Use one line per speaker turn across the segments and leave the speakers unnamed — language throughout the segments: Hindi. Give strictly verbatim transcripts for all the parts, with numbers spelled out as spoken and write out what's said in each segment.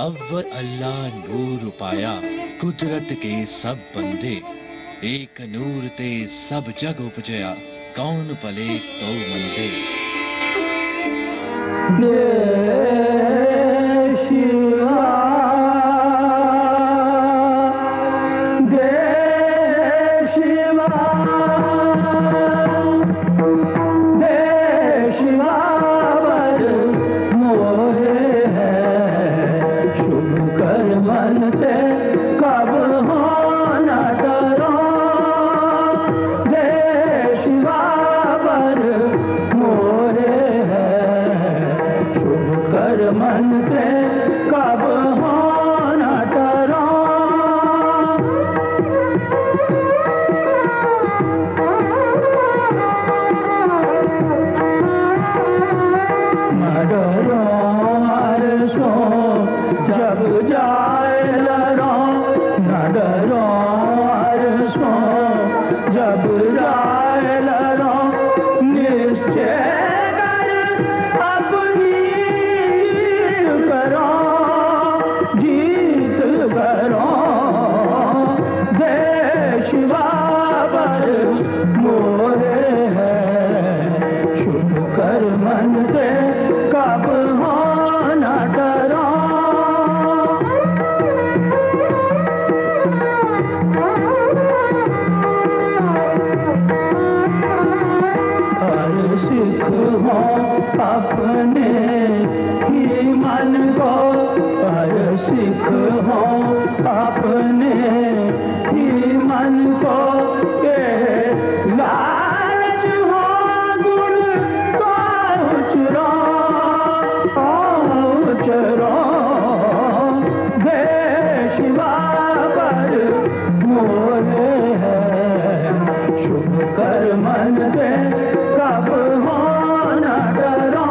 अव्वल अल्लाह नूर उपाया, कुदरत के सब बंदे, एक नूर ते सब जग उपजया, कौन भले तो मंदे।
देह शिवा, देह शिवा, देह शिवा बर मोहे है, शुभ कर मनते कब हो न डरो। देह शिवा बर मोहे है, शुभ कर मनते कब हो न डरो। न डरो अरसो जब जाए लरो, न डरो अरसो जब जाए लरो। निश्चय कर अपनी करो, जीत करो। देह शिवा बर मोहे है, शुभ कर मनते कब हो न डरो। हर सिख हो अपने ही मन को, हर सिख हो अपने ही मन को। ये लालच हो गुण तो उचरो, उचरो। देह शिवा बर मोहे है, शुभ कर मनते कब हो न डरो।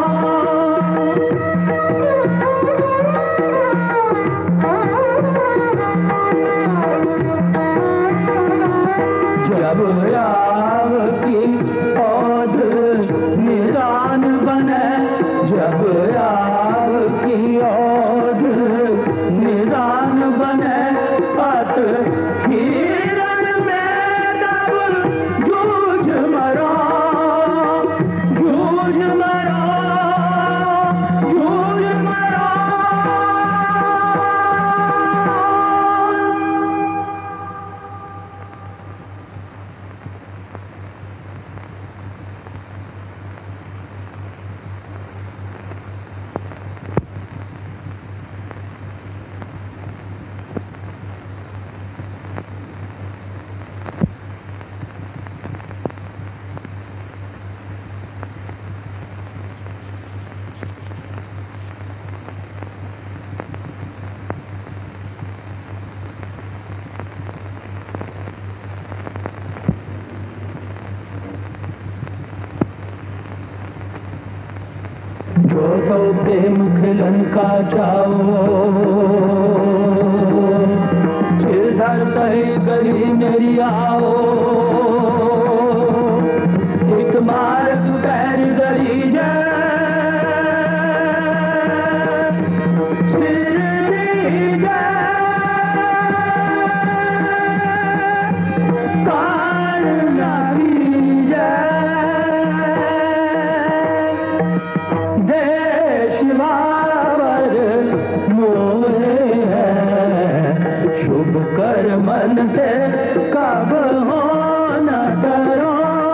जब आव की ओद निदान बने, जब आव की ओद निदान बने। अत हिरण में तब जूझ मरो, जूझ मरो, जूझ मरो। जो तो प्रेम खिलन का चाहो, सिरधर तही गली मेरी आओ। एक मार्ग पैर गली जाए, सिर दी जाए, कान न की जाए। देह शिवा बर मोहे है, शुभ कर मनते कब हो न डरो।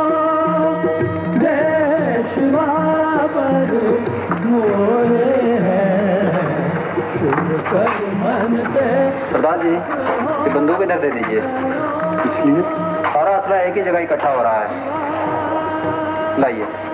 देह शिवा बर मोहे है, शुभ कर मनते।
सरदार जी, ये बंदूक इधर दे दीजिए। इसलिए सारा असला एक ही जगह इकट्ठा हो रहा है, लाइए।